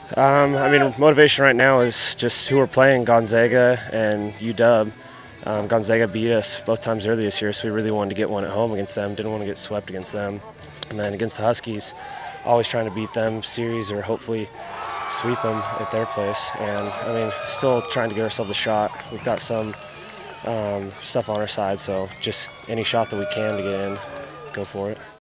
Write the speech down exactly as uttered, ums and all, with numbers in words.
Um, I mean, motivation right now is just who we're playing, Gonzaga and U W. Um, Gonzaga beat us both times earlier this year, so we really wanted to get one at home against them. Didn't want to get swept against them. And then against the Huskies, always trying to beat them series or hopefully sweep them at their place. And, I mean, still trying to give ourselves a shot. We've got some um, stuff on our side, so just any shot that we can to get in, go for it.